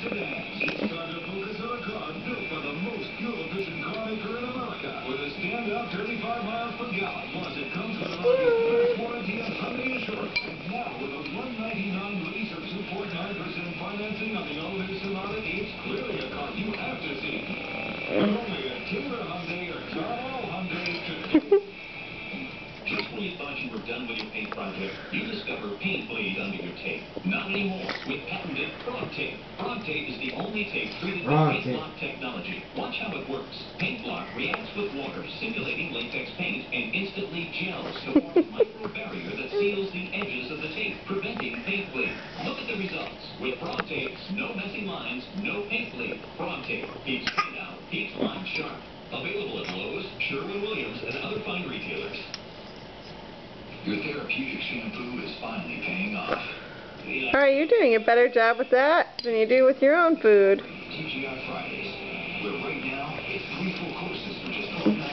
sedans. It's time to focus on a car built by the most fuel-efficient car maker in America. With a stand-up 35 miles per gallon. Plus, it comes with America's best warranty and Hyundai Insurance. And now, with a $199 lease or 2.9% financing on the all-new Sonata, it's clearly a car you have to see. Only a Taylor Hyundai or Carlisle Hyundai. Just when you thought you were done with your paint project, you discover paint bleed under your tape. Not anymore with patented Frog Tape. Frog Tape is the only tape treated with paint block technology. Watch how it works. Paint block reacts with water, simulating latex paint, and instantly gels to form a micro barrier that seals the edges of the tape, preventing paint bleed. Look at the results. With Frog Tape, no messy lines, no paint bleed. Frog Tape keeps paint out, keeps lines sharp. Available at Lowe's, Sherwin-Williams, and other fine retailers. Your therapeutic shampoo is finally paying off. Alright, you're doing a better job with that than you do with your own food. TGI Fridays, where right now it's 3 full courses for just $12.